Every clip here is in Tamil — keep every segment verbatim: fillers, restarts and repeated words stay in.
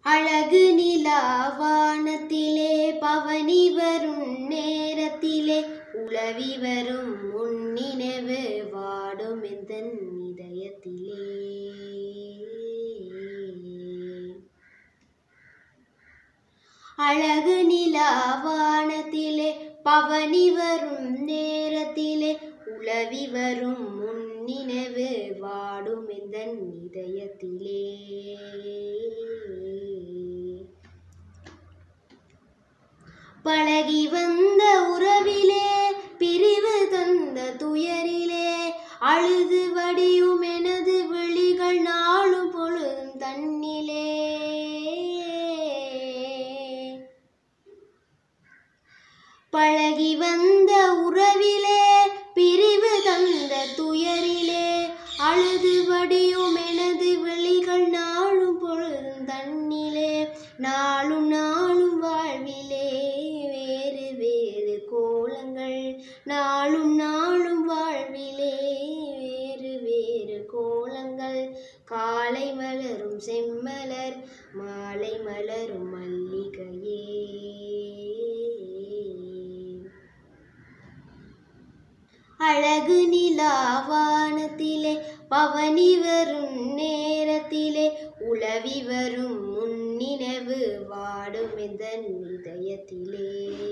அழகு நிலா வானத்திலே பவனி வரும் நேரத்திலே உலவி வரும் முன்னினைவு வாடும் எந்தன் இதயத்திலே. அழகு நிலா வானத்திலே பவனி வரும் நேரத்திலே உலவி வரும் முன்னினைவு வாடும் எந்தன் இதயத்திலே. பழகி வந்த உறவிலே பிரிவு தந்த துயரிலே அழுது வடியும் எனது விழிகள் நாளும் பொழுதும் தன்னிலே. பழகி வந்த உறவிலே பிரிவு தந்த துயரிலே அழுது வடியும் எனது விழிகள் நாளும் பொழுதும் தன்னிலே. நாளும் நாளும் வாழ்விலே வேறு வேறு கோலங்கள், நாளும் நாளும் வாழ்விலே வேறு வேறு கோலங்கள். காலை மலரும் செம்மலர் மாலை மலரும் மல்லிகையே. அழகு நிலா வானத்திலே பவனி வரும் நேரத்திலே உலவி வரும் முன்னினைவு வாடும் எந்தன் இதயத்திலே.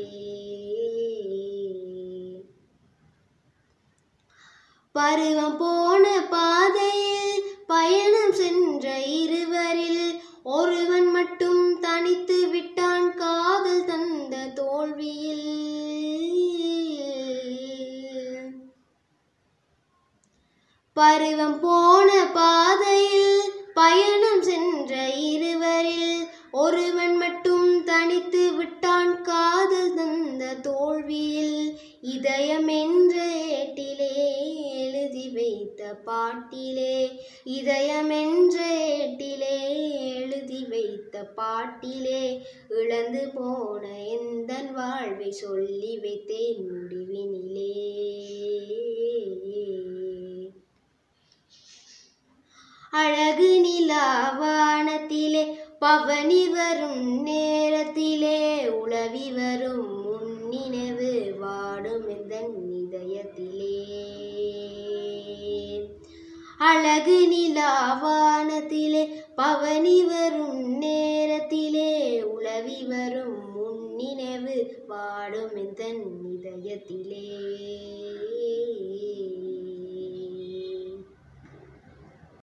பருவம் போன பாதையில் பயணம் சென்ற இருவரில் ஒருவன் மட்டும் தனித்து விட்டான் காதல் தந்த தோல்வியில். பருவம் போன பாதையில் பயணம் சென்ற இருவரில் ஒருவன் மட்டும் தனித்து விட்டான் காதல் தந்த தோல்வியில். இதயம் என்ற ஏட்டிலே எழுதி வைத்த பாட்டிலே, இதயம் என்ற ஏட்டிலே எழுதி வைத்த பாட்டிலே இழந்து போன எந்தன் வாழ்வை சொல்லி வைத்தேன் முடிவினிலே. அழகு நிலா வானத்திலே பவனி வரும் நேரத்திலே உலவி வரும் முன்னினைவு வாடும் எந்தன் இதயத்திலே. அழகு நிலா வானத்திலே பவனி வரும் நேரத்திலே உலவி வரும் முன்னினைவு வாடும் எந்தன் இதயத்திலே.